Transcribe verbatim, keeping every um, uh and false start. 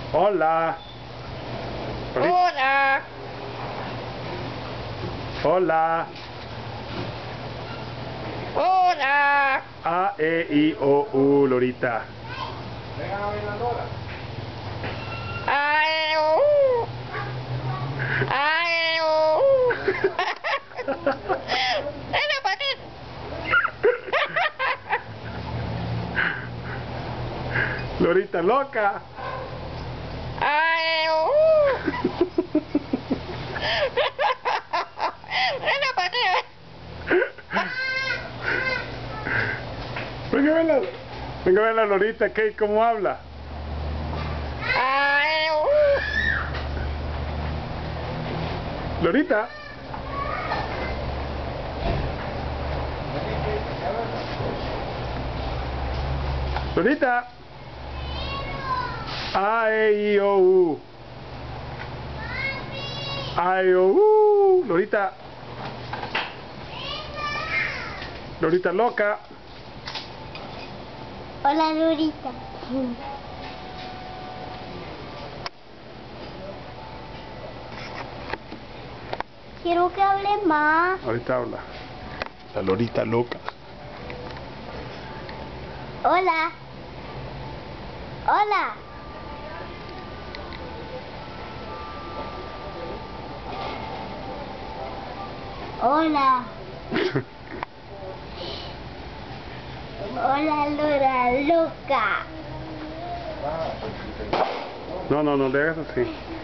Hola. Hola. Hola. Hola. A, E, I, O, U, Lorita. Ay, uh. Ay, uh. Era Patterson. Lorita loca. Ay, uh. Era Patterson. Venga a verla. Venga a verla, Lorita, ¿qué? ¿Cómo habla? Ay, uh. Lorita. Lorita. A, E, I, O, U. A, E, O, U. Lorita. Lorita loca. Hola, Lorita. Quiero que hable más. Ahorita habla. La Lorita loca. Hola. Hola. Hola. Hola, Lora loca. No, no, no le hagas así.